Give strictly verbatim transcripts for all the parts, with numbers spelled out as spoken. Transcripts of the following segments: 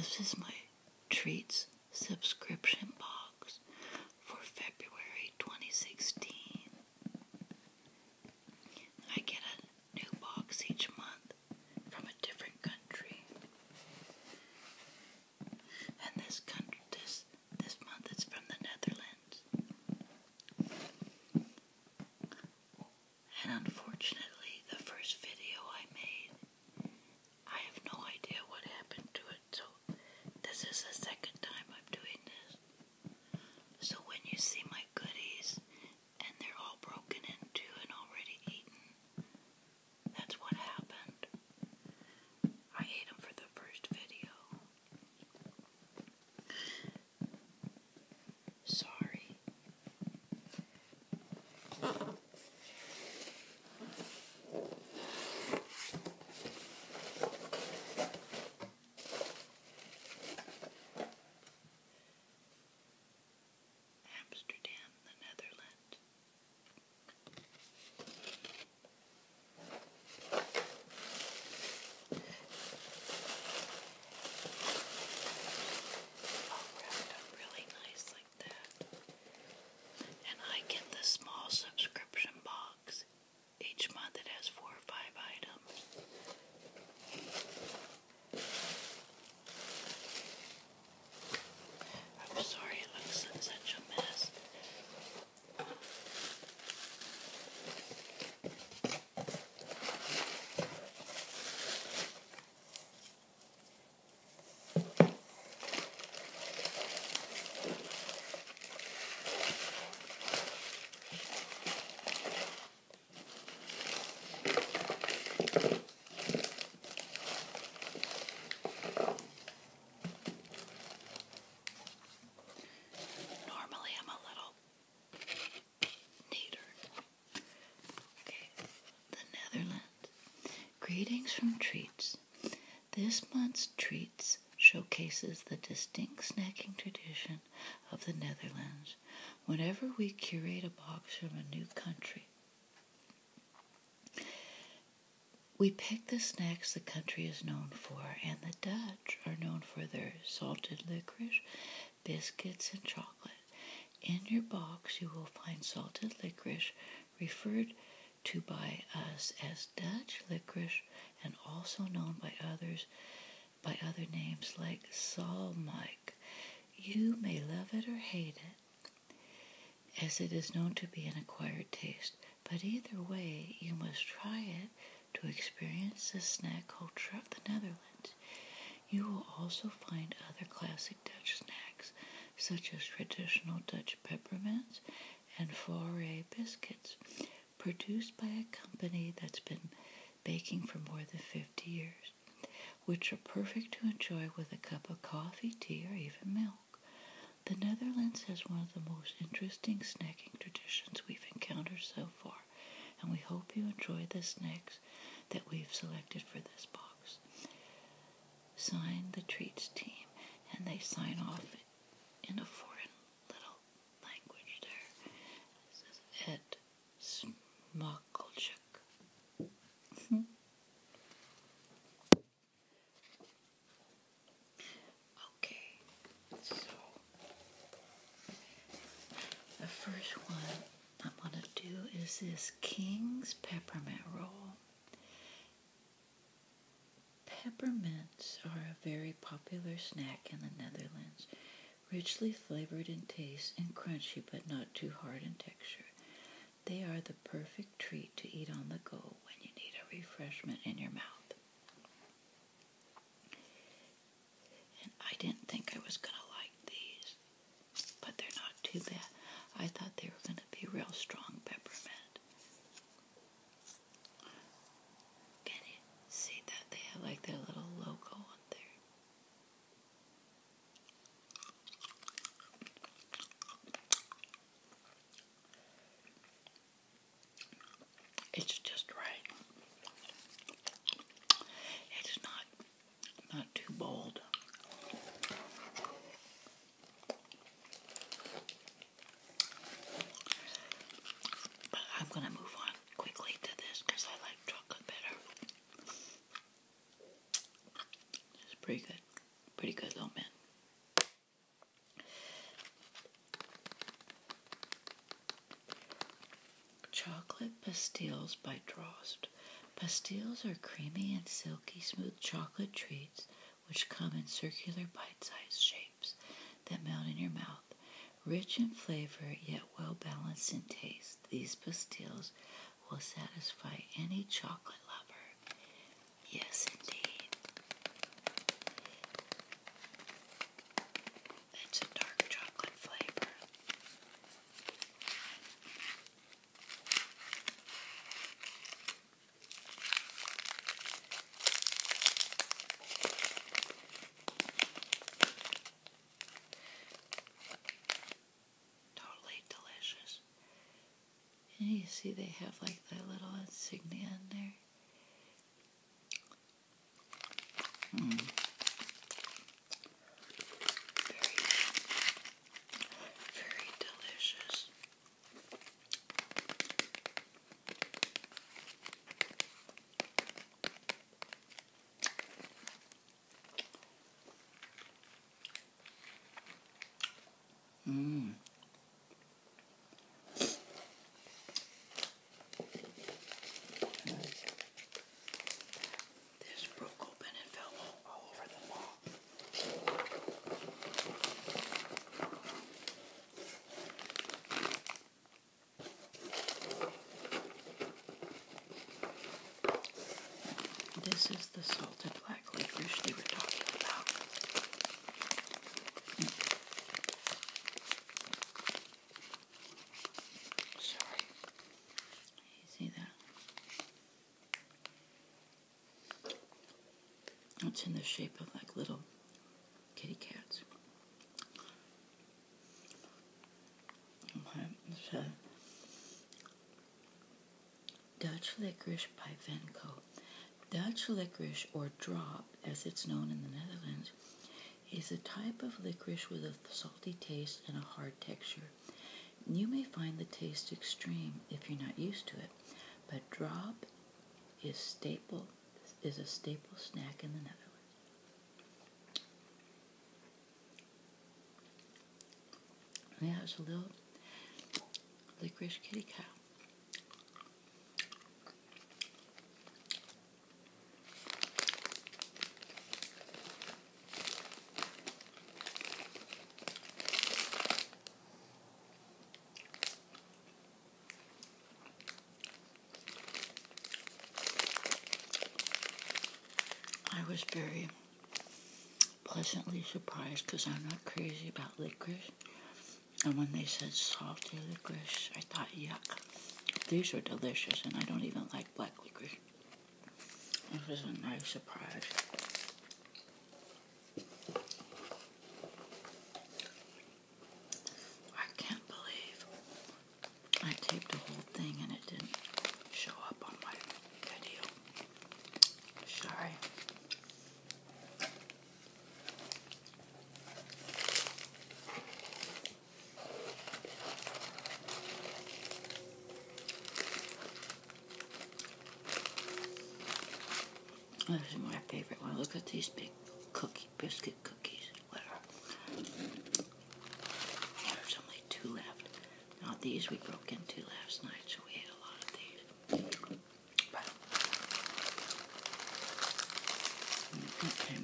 This is my treats subscription box for February twenty sixteen. I get a new box each month from a different country. And this country, this, this month it's from the Netherlands. And unfortunately, the first video I made, I have no idea what happened to it, so this is the second time I'm doing this. So when you see my goodies and they're all broken into and already eaten, that's what happened. I ate them for the first video. Sorry. Amsterdam, the Netherlands. All wrapped up really nice like that. And I get the small subscription box. Each month it has four or five items. I'm sorry it looks like such a mess. Normally I'm a little neater. Okay, the Netherlands. Greetings from Treats. This month's Treats showcases the distinct snacking tradition of the Netherlands. Whenever we curate a box from a new country, we pick the snacks the country is known for, and the Dutch are known for their salted licorice, biscuits, and chocolate. In your box, you will find salted licorice, referred to by us as Dutch licorice, and also known by others by other names like Salmiak. You may love it or hate it, as it is known to be an acquired taste, but either way, you must try it to experience the snack culture of the Netherlands. You will also find other classic Dutch snacks, such as traditional Dutch peppermints and foray biscuits, produced by a company that's been baking for more than fifty years, which are perfect to enjoy with a cup of coffee, tea, or even milk. The Netherlands has one of the most interesting snacking traditions we've encountered so far, and we hope you enjoy the snacks that we've selected for this box. Sign the Treats team, and they sign off in a foreign little language there. This is Ed Smakelchuk. Okay, so the first one I'm going to do is this King's Peppermint Roll. Peppermints are a very popular snack in the Netherlands, richly flavored in taste and crunchy but not too hard in texture. They are the perfect treat to eat on the go when you need a refreshment in your mouth. And I didn't think I was going to like these, but they're not too bad. I thought they were going to be real strong peppermint. Can you see that? They have like their little logo on there. It's just right. It's not not too bold. But I'm going to move on quickly to this because I like chocolate better. It's pretty good. pretty good little men. Chocolate pastilles by Drost. Pastilles are creamy and silky smooth chocolate treats which come in circular bite-sized shapes that melt in your mouth. Rich in flavor, yet well-balanced in taste, these pastilles will satisfy any chocolate lover. Yes, indeed. It's a dark chocolate flavor. Totally delicious. And you see they have like that little insignia in there. Mm. Very, very delicious. Mmm. This broke open and fell all, all over the wall. This is the salted black licorice they were talking about. Mm. Sorry. You see that? It's in the shape of like little kitty cats. Okay, it's a Dutch licorice by Venco. Dutch licorice, or drop, as it's known in the Netherlands, is a type of licorice with a salty taste and a hard texture. You may find the taste extreme if you're not used to it, but drop is staple is a staple snack in the Netherlands. Yeah, it's a little licorice kitty cat. I was very pleasantly surprised because I'm not crazy about licorice. And when they said salty licorice, I thought, yuck. These are delicious, and I don't even like black licorice. This was a nice surprise. I can't believe I taped the whole thing and it didn't show up on my video. Sorry. This is my favorite one. Look at these big cookie, biscuit cookies. Whatever. There's only two left. Now these we broke into last night, so we ate a lot of these. But, okay.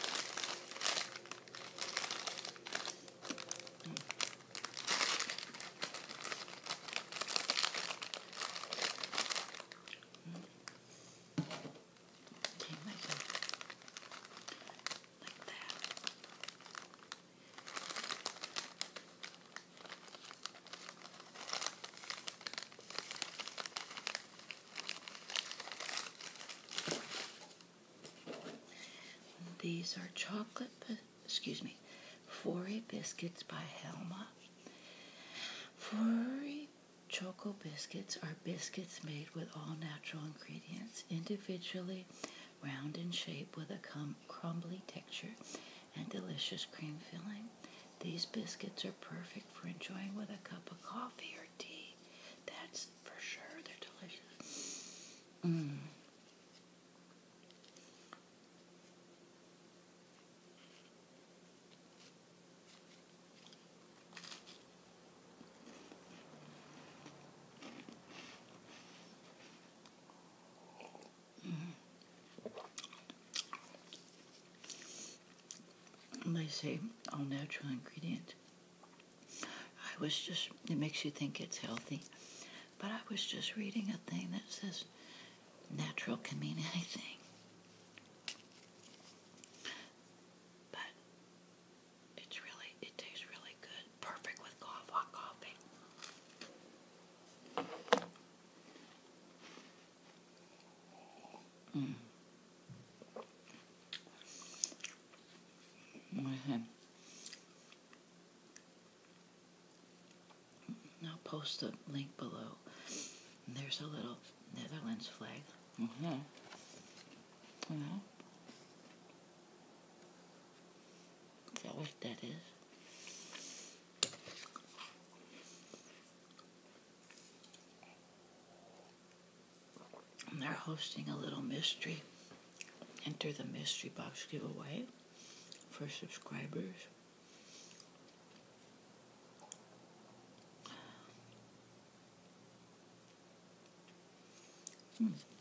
These are chocolate, excuse me, Forey biscuits by Helma. Forey Choco biscuits are biscuits made with all natural ingredients, individually round in shape with a crumbly texture and delicious cream filling. These biscuits are perfect for enjoying with a cup of coffee or tea. That's for sure. They're delicious. Mmm. they say all natural ingredients. I was just, it makes you think it's healthy. But I was just reading a thing that says natural can mean anything. But it's really, it tastes really good. Perfect with coffee, hot coffee. Mm. Mm-hmm. I'll post the link below. And there's a little Netherlands flag. Mm-hmm. Mm-hmm. Is that what that is? And they're hosting a little mystery. Enter the mystery box giveaway for subscribers. Hmm.